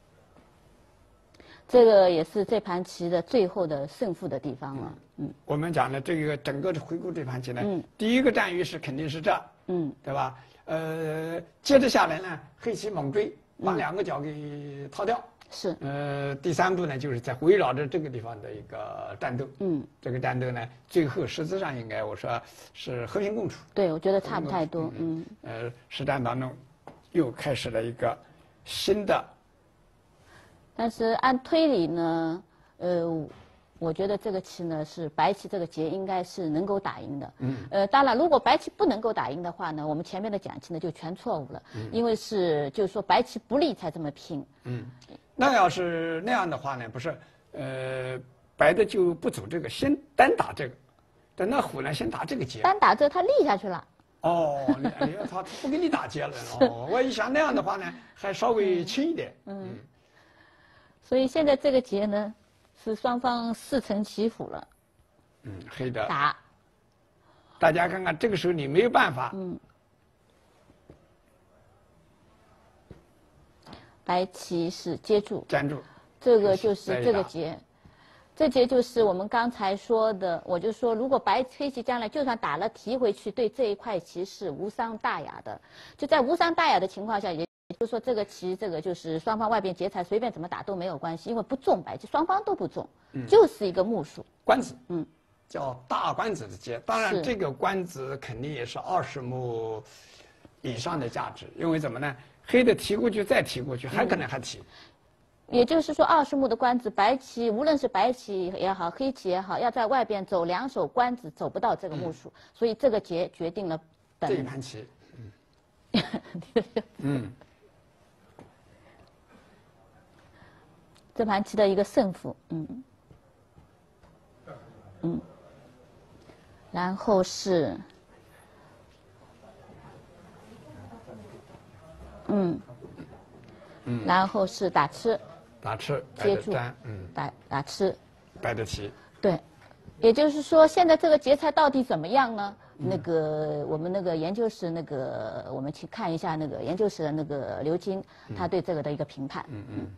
Speaker 4: 这个也是这盘棋的最后的胜负的地方了。
Speaker 3: 我们讲的这个整个回顾这盘棋呢，第一个战役是肯定是这，对吧？接着下来呢，黑棋猛追。把两个角给掏掉，
Speaker 4: 是。
Speaker 3: 第三步呢，就是在围绕着这个地方的一个战斗。这个战斗呢，最后实质上应该我说是和平共处。
Speaker 4: 对，我觉得差不太多。
Speaker 3: 实战当中又开始了一个新的。
Speaker 4: 但是按推理呢，我觉得这个棋呢是白棋这个劫应该是能够打赢的。当然，如果白棋不能够打赢的话呢，我们前面的讲棋呢就全错误了，因为就是说白棋不利才这么拼。
Speaker 3: 那要是那样的话呢，不是，白的就不走这个，先单打这个，等那虎呢先打这个劫。
Speaker 4: 单打这他立下去了。
Speaker 3: 哦，他不给你打劫了。哦，我一想那样的话呢，还稍微轻一点。
Speaker 4: 所以现在这个劫呢。是双方势成棋虎了。
Speaker 3: 黑的
Speaker 4: 打。
Speaker 3: 大家看看，这个时候你没有办法。
Speaker 4: 白棋是接住。
Speaker 3: 粘住。
Speaker 4: 这个就是这个劫，这劫就是我们刚才说的，我就说，如果黑棋将来就算打了提回去，对这一块棋是无伤大雅的。就在无伤大雅的情况下，也就是说，这个棋，这个就是双方外边劫财随便怎么打都没有关系，因为不中白棋，双方都不中，就是一个目数。
Speaker 3: 官子，叫大官子的劫。当然，这个官子肯定也是20目以上的价值，因为怎么呢？黑的提过去再提过去，还可能还提。
Speaker 4: 也就是说，20目的官子，白棋无论是白棋也好，黑棋也好，要在外边走2手官子，走不到这个目数，所以这个劫决定了
Speaker 3: 这一盘棋。
Speaker 4: 这盘棋的一个胜负，然后是，然后是打吃，接住，打吃，
Speaker 3: 白的棋，
Speaker 4: 对，也就是说，现在这个劫财到底怎么样呢？那个我们那个研究室我们去看一下那个研究室的那个刘金，他对这个的一个评判。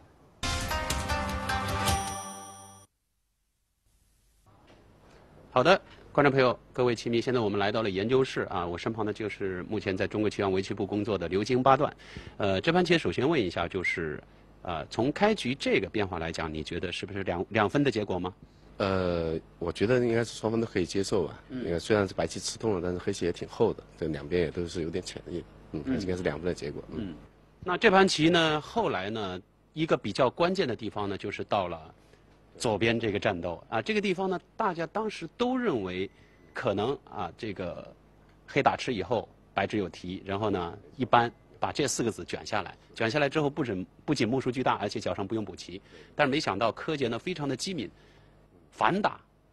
Speaker 1: 好的，观众朋友，各位棋迷，现在我们来到了研究室啊，我身旁的就是目前在中国棋院围棋部工作的刘金八段。这盘棋首先问一下，就是从开局这个变化来讲，你觉得是不是两分的结果吗？
Speaker 2: 我觉得应该是双方都可以接受吧。虽然是白棋吃痛了，但是黑棋也挺厚的，这两边也都是有点潜力。应该是2分的结果。
Speaker 1: 那这盘棋呢，后来呢，一个比较关键的地方呢，就是到了左边这个战斗啊，这个地方呢，大家当时都认为可能啊，这个黑打吃以后，白只有提，然后呢，一般把这4个子卷下来，卷下来之后不仅目数巨大，而且脚上不用补棋。但是没想到柯洁呢非常的机敏，反打，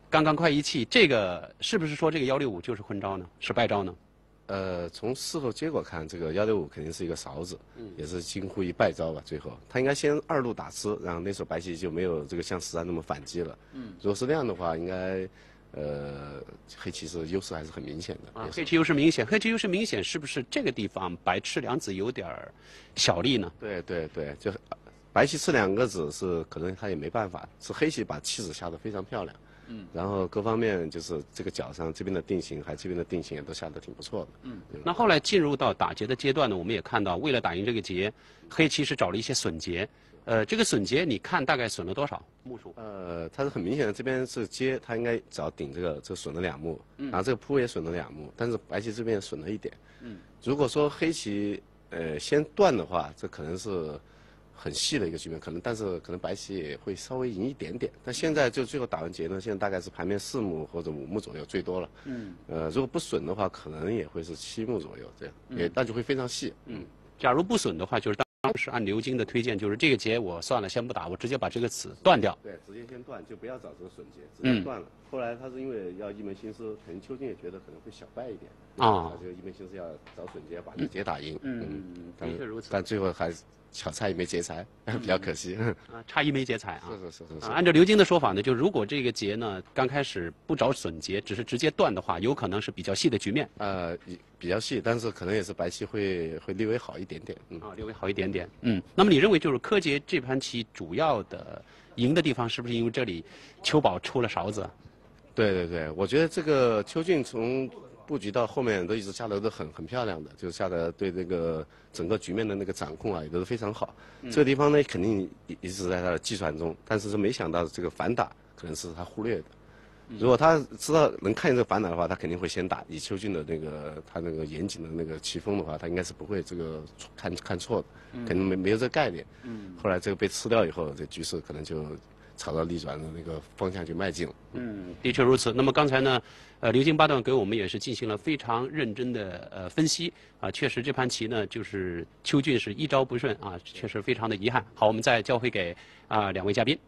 Speaker 1: 刚刚快一气，这个是不是说这个165就是昏招呢？是败招呢？
Speaker 2: 从事后结果看，这个165肯定是一个勺子，也是近乎于败招吧。最后他应该先2路打吃，然后那时候白棋就没有这个像实战那么反击了。如果是那样的话，应该黑棋是优势还是很明显的。
Speaker 1: 黑棋优势明显，黑棋优势明显，是不是这个地方白吃2子有点小利呢？
Speaker 2: 对对对，就白棋吃2个子是可能他也没办法，是黑棋把棋子下得非常漂亮。然后各方面就是这个角上这边的定型，还这边的定型也都下得挺不错的。
Speaker 1: 那后来进入到打劫的阶段呢，我们也看到，为了打赢这个劫，黑棋是找了一些损劫。这个损劫你看大概损了多少目数？
Speaker 2: 它是很明显的，这边是接，它应该只要顶这个损了2目，然后这个扑也损了2目，但是白棋这边也损了1点。如果说黑棋先断的话，这可能是很细的一个局面，但是可能白棋也会稍微赢一点点。但现在就最后打完劫呢，现在大概是盘面4目或者5目左右最多了。如果不损的话，可能也会是7目左右这样，那就会非常细。
Speaker 1: 假如不损的话，就是当时按刘晶的推荐，就是这个劫我算了，先不打，我直接把这个子断掉。
Speaker 2: 对，直接先断，就不要找这个损劫，直接断了。后来他是因为要一门心思，可能邱俊也觉得可能会小败一点他就一门心思要找损劫把这个劫打赢。
Speaker 1: 的确如此。
Speaker 2: 但最后还巧差一枚劫财，比较可惜。
Speaker 1: 差一枚劫财啊。
Speaker 2: 是。
Speaker 1: 按照刘晶的说法呢，就如果这个劫呢刚开始不找损劫，只是直接断的话，有可能是比较细的局面。
Speaker 2: 比较细，但是可能也是白棋会略微好一点点。
Speaker 1: 略微好一点点。那么你认为就是柯洁这盘棋主要的赢的地方，是不是因为这里邱宝出了勺子？
Speaker 2: 对对对，我觉得这个邱俊从布局到后面都一直下得都很漂亮的，就是下得对这个整个局面的那个掌控啊也都是非常好。这个地方呢肯定一直在他的计算中，但是没想到这个反打可能是他忽略的。如果他知道能看见这个反打的话，他肯定会先打。以邱俊的他那个严谨的那个棋风的话，他应该是不会这个看错的，肯定没有这个概念。后来这个被吃掉以后，这局势可能就朝着逆转的那个方向去迈进了。
Speaker 1: 的确如此。那么刚才呢，刘晶八段给我们也是进行了非常认真的分析啊，确实这盘棋呢，就是邱俊是一招不顺啊，确实非常的遗憾。好，我们再交回给2位嘉宾。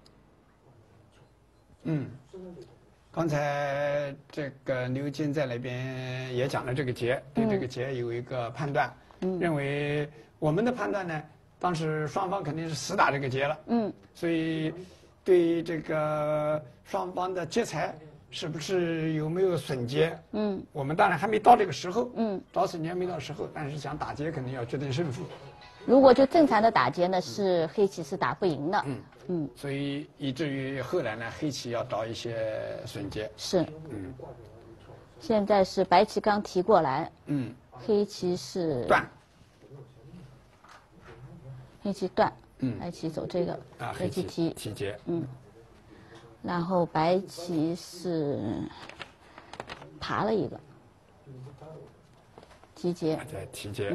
Speaker 3: 刚才这个刘晶在那边也讲了这个劫，对这个劫有一个判断，认为我们的判断呢，当时双方肯定是死打这个劫了，所以对这个双方的劫财是不是有没有损劫，我们当然还没到这个时候，找损劫没到时候，但是想打劫肯定要决定胜负。
Speaker 4: 如果就正常的打劫呢，是黑棋是打不赢的。
Speaker 3: 所以以至于后来呢，黑棋要找一些损劫。
Speaker 4: 是。现在是白棋刚提过来。黑棋是
Speaker 3: 断。
Speaker 4: 黑棋断。白棋走这个。
Speaker 3: 黑棋
Speaker 4: 提
Speaker 3: 劫。
Speaker 4: 然后白棋是爬了一个。提劫。
Speaker 3: 对，提劫。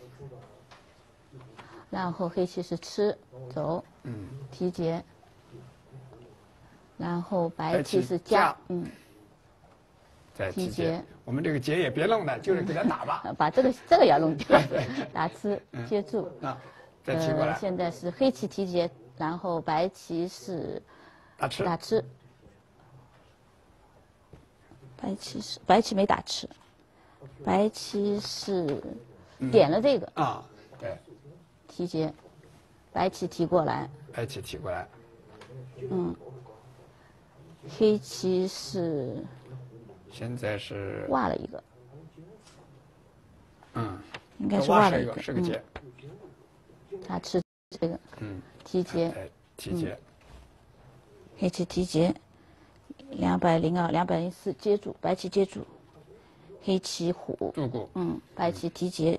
Speaker 4: 然后黑棋是吃走，提劫。然后白棋是加，
Speaker 3: 再提劫。我们这个劫也别弄了，就是给他打吧。
Speaker 4: 把这个要弄掉，打吃接住。
Speaker 3: 再提过来。
Speaker 4: 现在是黑棋提劫，然后白棋是打吃。白棋没打吃，白棋是点了这个。
Speaker 3: 对。
Speaker 4: 提劫，白棋提过来。
Speaker 3: 白棋提过来。
Speaker 4: 黑棋是。
Speaker 3: 现在是。
Speaker 4: 挖了一个。应该是
Speaker 3: 挖
Speaker 4: 了一个。
Speaker 3: 是个劫。
Speaker 4: 他吃这个。提劫。
Speaker 3: 提劫。
Speaker 4: 黑棋提劫，202、204接住，白棋接住。黑棋虎。
Speaker 3: 入谷。
Speaker 4: 白棋提劫。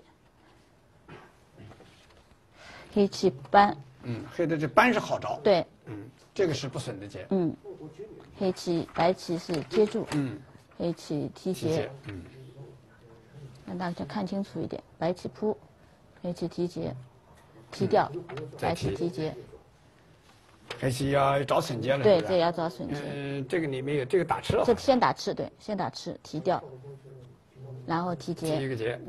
Speaker 4: 黑棋搬，
Speaker 3: 黑的这搬是好招，
Speaker 4: 对，
Speaker 3: 这个是不损的劫，
Speaker 4: 白棋是接住，黑棋提劫，让大家看清楚一点，白棋扑，黑棋提劫，提掉，白棋提劫，
Speaker 3: 黑棋要找损劫了，
Speaker 4: 对，这要找损劫，
Speaker 3: 这个里面有这个打吃了，
Speaker 4: 这先打吃，对，先打吃，提掉，然后提劫，
Speaker 3: 提一个劫，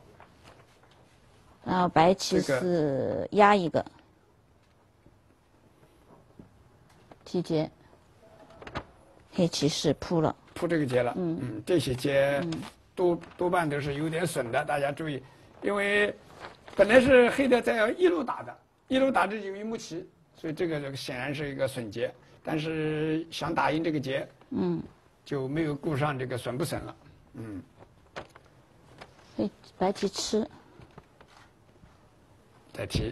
Speaker 4: 然后白棋是压一个，提劫， 黑骑士扑了，
Speaker 3: 扑这个劫了。这些劫多半都是有点损的，大家注意，因为本来是黑的在一路打的，一路打这有一目棋，所以这个显然是一个损劫，但是想打赢这个劫，就没有顾上这个损不损了。
Speaker 4: 黑白棋吃，
Speaker 3: 再提。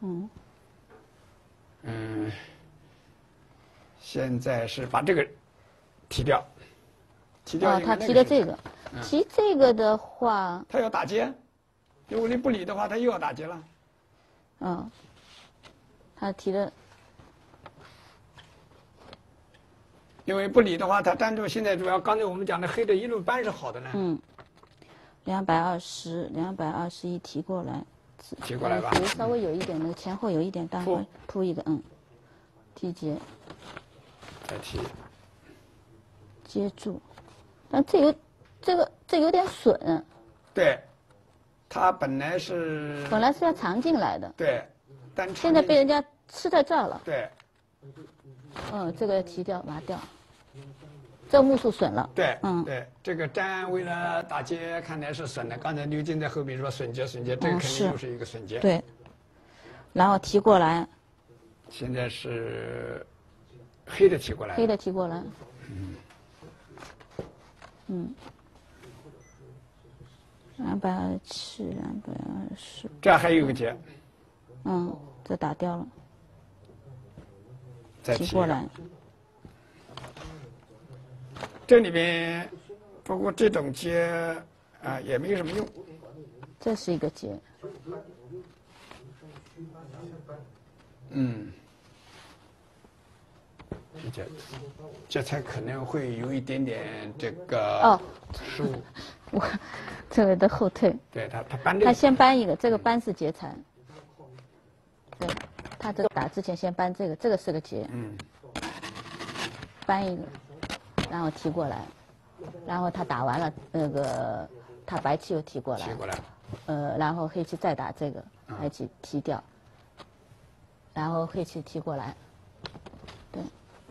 Speaker 3: 现在是把这个提掉，提掉一个
Speaker 4: 他提的这个，提这个的话，
Speaker 3: 他要打劫，如果你不理的话，他又要打劫了。
Speaker 4: 他提的，
Speaker 3: 因为不理的话，他单独现在主要刚才我们讲的黑的一路扳是好的呢。
Speaker 4: 221提过来，
Speaker 3: 提过来吧。
Speaker 4: 稍微有一点那个前后有一点，待会扑一个提劫，
Speaker 3: 再提，
Speaker 4: 接住，但这有点损。
Speaker 3: 对，他本来是
Speaker 4: 要藏进来的，
Speaker 3: 对，但
Speaker 4: 现在被人家吃在这儿了。
Speaker 3: 对，
Speaker 4: 这个提掉拿掉，这目数损了。
Speaker 3: 对，对，这个占为了打劫，看来是损的。刚才刘金在后边说损劫，这个肯定又是一个损劫。
Speaker 4: 对，然后提过来。
Speaker 3: 现在是黑的提过来。
Speaker 4: 黑的提过来。227、220。
Speaker 3: 这还有个劫。
Speaker 4: 这打掉了。
Speaker 3: 再
Speaker 4: 提过来。
Speaker 3: 这里边，不过这种劫也没什么用。
Speaker 4: 这是一个劫。
Speaker 3: 这才可能会有一点点这个失误。
Speaker 4: 这个的后退。
Speaker 3: 对他搬这个。
Speaker 4: 他先搬一个，这个搬是劫财。对，他这个打之前先搬这个，这个是个劫。搬一个，然后提过来，然后他打完了那个，他白棋又提过来。
Speaker 3: 提过来。
Speaker 4: 然后黑棋再打这个，白棋提掉，然后黑棋提过来。对。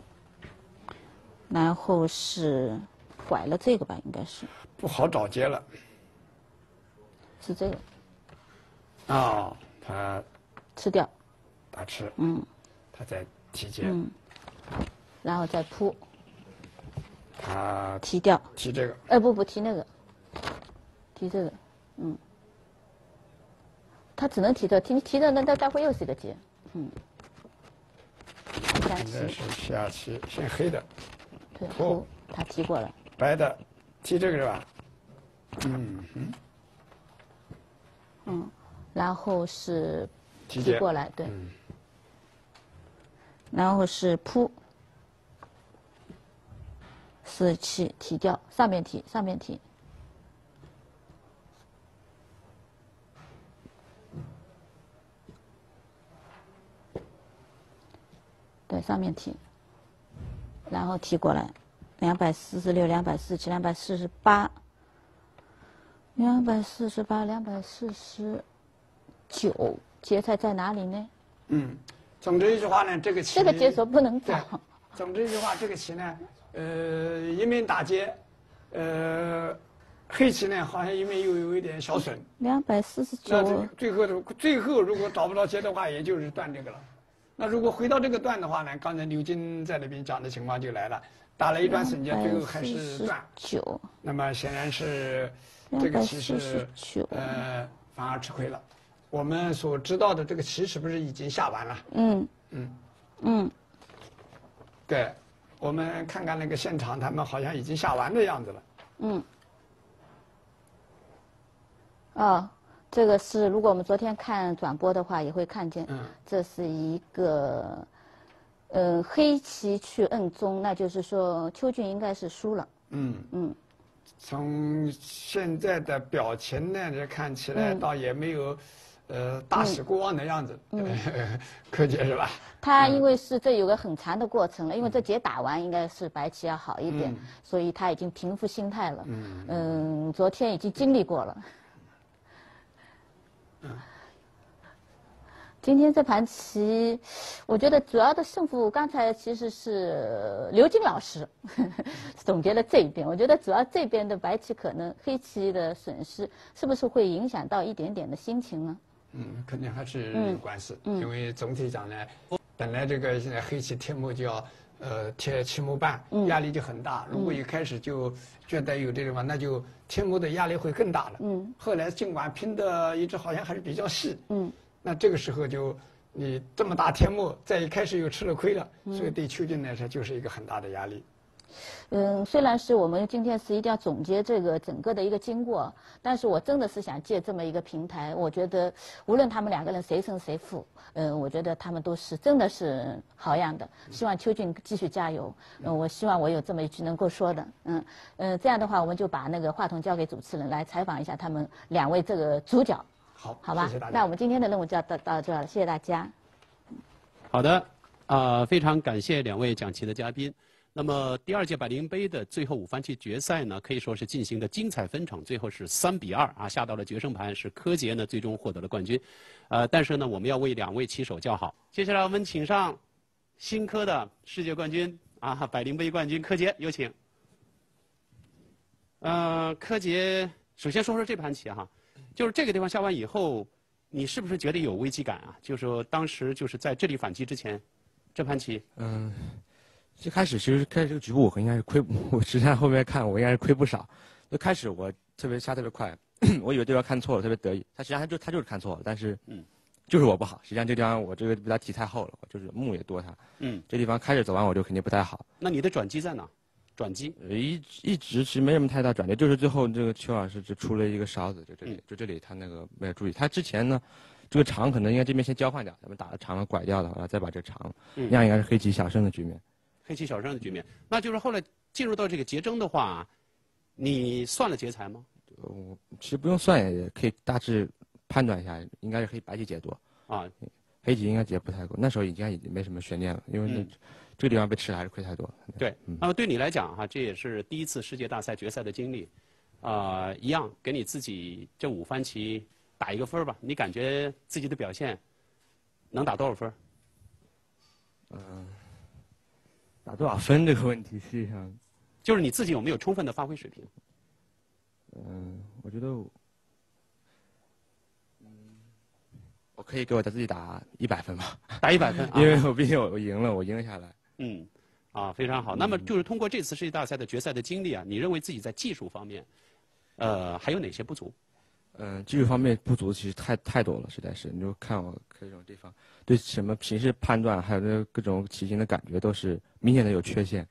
Speaker 4: 然后是拐了这个吧，应该是。
Speaker 3: 不好找劫了。
Speaker 4: 是这个。
Speaker 3: 他
Speaker 4: 吃掉。
Speaker 3: 打吃。他再提劫。
Speaker 4: 然后再扑。
Speaker 3: 他
Speaker 4: 提掉。
Speaker 3: 提这个。
Speaker 4: 不提那个。提这个。他只能提这，提的那待会又是一个劫。
Speaker 3: 现在是下棋，先黑的。
Speaker 4: 对，扑，他提过来。
Speaker 3: 白的，提这个是吧？
Speaker 4: 然后是
Speaker 3: 提
Speaker 4: 过来，对。然后是扑，4、7提掉，上面提。对，上面提，然后提过来，246、247、248、249，劫财在哪里呢？
Speaker 3: 总之一句话呢，这个棋
Speaker 4: 这个劫手不能找。
Speaker 3: 总之一句话，这个棋呢，一面打劫，黑棋呢好像一面又有一点小损。
Speaker 4: 249。
Speaker 3: 那最后如果找不到劫的话，也就是断这个了。那如果回到这个段的话呢，刚才刘金在那边讲的情况就来了，打了一段损劫，最后还是断。那么显然是这个棋是反而吃亏了。我们所知道的这个棋是不是已经下完了？对，我们看看那个现场，他们好像已经下完的样子
Speaker 4: 了。这个是，如果我们昨天看转播的话，也会看见，这是一个，黑棋去摁中，那就是说邱俊应该是输了。
Speaker 3: 从现在的表情呢，这看起来倒也没有，大喜过望的样子。柯洁是吧？
Speaker 4: 他因为是这有个很长的过程了，因为这劫打完应该是白棋要好一点，所以他已经平复心态了。昨天已经经历过了。 今天这盘棋，我觉得主要的胜负刚才其实是刘金老师总结了这一边。我觉得主要这边的白棋可能黑棋的损失，是不是会影响到一点点的心情呢？
Speaker 3: 肯定还是有关系。因为总体讲呢，本来这个现在黑棋贴目就要贴7目半，压力就很大。如果一开始就觉得有这种话，那就贴目的压力会更大了。后来尽管拼的一直好像还是比较细。那这个时候就你这么大天幕，在一开始又吃了亏了，所以对邱俊来说就是一个很大的压力。
Speaker 4: 虽然是我们今天是一定要总结这个整个的一个经过，但是我真的是想借这么一个平台，我觉得无论他们2个人谁胜谁负，我觉得他们都是真的是好样的。希望邱俊继续加油。我希望我有这么一句能够说的。这样的话，我们就把那个话筒交给主持人来采访一下他们2位这个主角。好吧，
Speaker 3: 谢谢大家。
Speaker 4: 那我们今天的任务就要到这儿了，谢谢大家。
Speaker 1: 好的，非常感谢2位讲棋的嘉宾。那么第2届百灵杯的最后5番棋决赛呢，可以说是进行的精彩纷呈，最后是3比2啊，下到了决胜盘，是柯洁呢最终获得了冠军。但是呢，我们要为2位棋手叫好。接下来我们请上新科的世界冠军啊，百灵杯冠军柯洁，有请。柯洁，首先说说这盘棋哈。就是这个地方下完以后，你是不是觉得有危机感啊？就是说当时就是在这里反击之前，这盘棋。
Speaker 5: 最开始其实开始这个局部我应该是亏，我实际上后面看我应该是亏不少。最开始我下特别快，我以为对方看错了，特别得意。他实际上他就是看错了，但是就是我不好。实际上这地方我这个比他题太厚了，我就是目也多他。这地方开始走完我就肯定不太好。
Speaker 1: 那你的转机在哪？转机
Speaker 5: 一直其实没什么太大转折，就是最后这个邱老师只出了一个勺子，就这里他那个没有注意。他之前呢，这个长可能应该这边先交换掉，咱们打了长了拐掉的，然后再把这个长，那样应该是黑棋小胜的局面。
Speaker 1: 黑棋小胜的局面，那就是后来进入到这个劫争的话，你算了劫财吗？
Speaker 5: 我其实不用算也可以大致判断一下，应该是白棋劫多啊，黑棋应该劫不太够。那时候已经没什么悬念了，因为这个地方被吃了还是亏太多。
Speaker 1: 对，那么对你来讲哈，这也是第1次世界大赛决赛的经历，一样给你自己这5番棋打一个分吧。你感觉自己的表现能打多少分？
Speaker 5: 打多少分这个问题，实际上
Speaker 1: 就是你自己有没有充分的发挥水平？
Speaker 5: 我觉得我可以给我自己打100分吧，
Speaker 1: 打100分，
Speaker 5: 因为我毕竟我赢了下来。
Speaker 1: 非常好。那么就是通过这次世界大赛的决赛的经历啊，你认为自己在技术方面，还有哪些不足？
Speaker 5: 技术方面不足其实太多了，实在是。你就看我这种地方，对什么形势判断，还有这各种棋形的感觉，都是明显的有缺陷。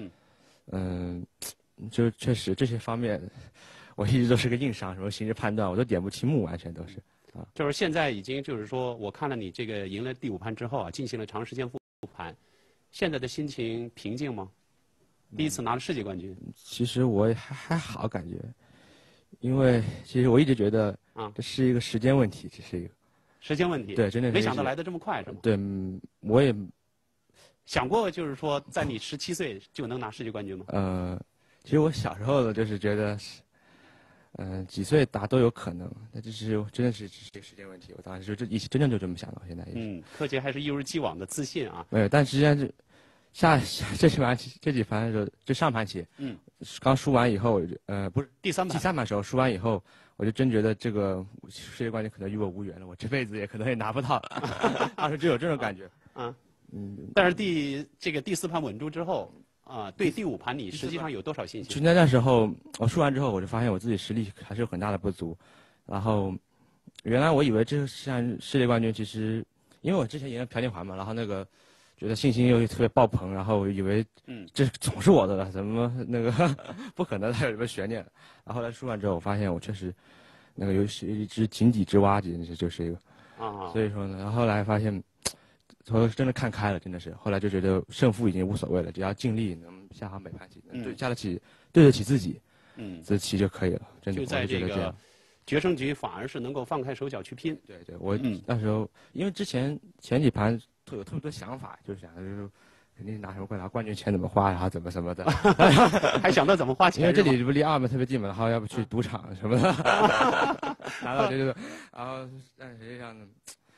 Speaker 5: 就确实这些方面，我一直都是个硬伤，什么形势判断我都点不清目，完全都是。
Speaker 1: 就是现在已经就是说，我看了你这个赢了第5盘之后啊，进行了长时间复盘，现在的心情平静吗？第1次拿了世界冠军。
Speaker 5: 其实我还好感觉，因为其实我一直觉得这是一个时间问题，这是一个
Speaker 1: 时间问题。
Speaker 5: 对，真的是
Speaker 1: 没想到来得这么快，是吗？
Speaker 5: 对，我也
Speaker 1: 想过，就是说在你17岁就能拿世界冠军吗？
Speaker 5: 其实我小时候呢，就是觉得几岁打都有可能，那这是真的是只是一个时间问题。我当时就真正就这么想的，现在也是。
Speaker 1: 柯洁还是一如既往的自信啊。
Speaker 5: 没有，但实际上这几盘的时候，这上盘棋，刚输完以后，不是第3盘时候输完以后，我就真觉得这个世界冠军可能与我无缘了，我这辈子也可能也拿不到了。当时就有这种感觉。
Speaker 1: 但是第4盘稳住之后。对第5盘你实际上有多少信心？
Speaker 5: 就那时候我输完之后，我就发现我自己实力还是有很大的不足。然后原来我以为这像世界冠军，其实因为我之前赢了朴定桓嘛，然后那个觉得信心又特别爆棚，然后我以为这总是我的了，怎么那个不可能再有什么悬念。然后后来输完之后，我发现我确实那个有一只井底之蛙，简直就是一个所以说呢，然后后来发现。我真的看开了，真的是。后来就觉得胜负已经无所谓了，只要尽力能下好每盘棋，对得起自己，这棋就可以了。真的，
Speaker 1: 就在这个决胜局反而是能够放开手脚去拼。
Speaker 5: 对，我那时候因为之前几盘有特别多想法，就是想就是肯定拿什么冠军钱怎么花，然后怎么什么的，
Speaker 1: 还想到怎么花钱。
Speaker 5: 因为这里不离澳门特别近嘛，然后要不去赌场什么的，拿到这个，然后但实际上呢。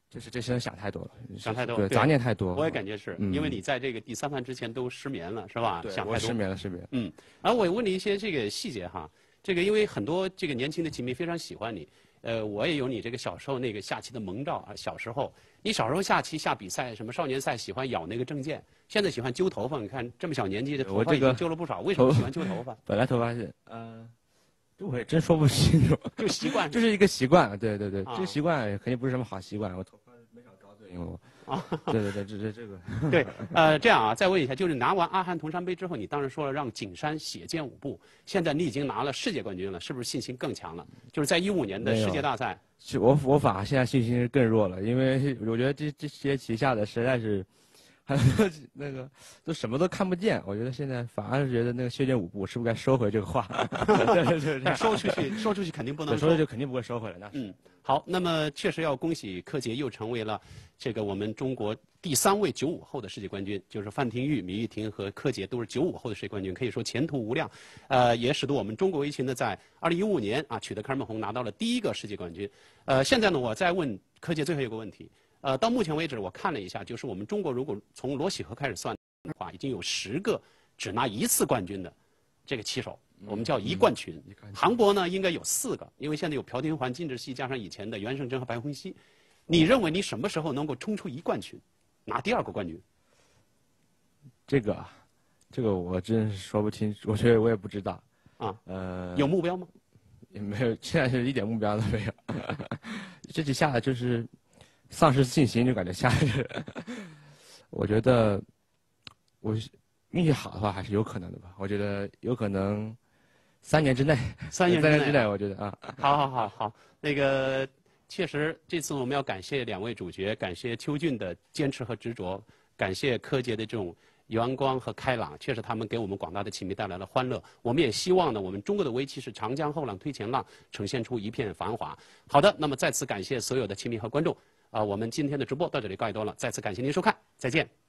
Speaker 5: 就是这些人想太多了，
Speaker 1: 想太多，
Speaker 5: 对，杂念太多。
Speaker 1: 我也感觉是，因为你在这个第3盘之前都失眠了，是吧？
Speaker 5: 对，
Speaker 1: 想太多。
Speaker 5: 失眠了，失眠。
Speaker 1: 然后我问你一些这个细节哈，这个因为很多这个年轻的球迷非常喜欢你，我也有你这个小时候那个下棋的萌照啊，小时候你小时候下棋下比赛，什么少年赛喜欢咬那个证件，现在喜欢揪头发，你看这么小年纪的头发已经揪了不少，为什么喜欢揪头发？
Speaker 5: 本来头发是这我也真说不清楚，
Speaker 1: 就习惯，
Speaker 5: 就是一个习惯，对对对，这个习惯肯定不是什么好习惯，我头发没少遭罪，因为我。对对对，这个
Speaker 1: 对，这样啊，再问一下，就是拿完阿汗铜山杯之后，你当时说了让景山血溅5步，现在你已经拿了世界冠军了，是不是信心更强了？就是在15年的世界大赛，
Speaker 5: 是我反而现在信心更弱了，因为我觉得这些棋下的实在是，还有那个都什么都看不见，我觉得现在反而是觉得那个血溅5步是不是该收回这个话？对，
Speaker 1: 说出去肯定不能
Speaker 5: 说出去肯定不会收回来。那
Speaker 1: 好，那么确实要恭喜柯洁又成为了这个我们中国第3位95后的世界冠军，就是范廷钰、米玉婷和柯洁都是95后的世界冠军，可以说前途无量。也使得我们中国围棋呢在2015年啊取得开门红，拿到了第1个世界冠军。现在呢，我再问柯洁最后一个问题。到目前为止，我看了一下，就是我们中国如果从罗洗河开始算的话，已经有10个只拿1次冠军的这个棋手。我们叫1冠群，韩国呢应该有4个，因为现在有朴廷桓、金智熙加上以前的袁胜珍和白虹熙。你认为你什么时候能够冲出1冠群，拿第2个冠军？
Speaker 5: 这个我真是说不清楚，我觉得我也不知道。
Speaker 1: 有目标吗？
Speaker 5: 也没有，现在是一点目标都没有。这几下就是丧失信心，就感觉下去。我觉得我运气好的话还是有可能的吧。我觉得有可能3年之内，3年之内，我觉得啊。
Speaker 1: 好，那个确实这次我们要感谢2位主角，感谢邱俊的坚持和执着，感谢柯洁的这种阳光和开朗，确实他们给我们广大的棋迷带来了欢乐。我们也希望呢，我们中国的围棋是长江后浪推前浪，呈现出一片繁华。好的，那么再次感谢所有的棋迷和观众。我们今天的直播到这里告一段落，再次感谢您收看，再见。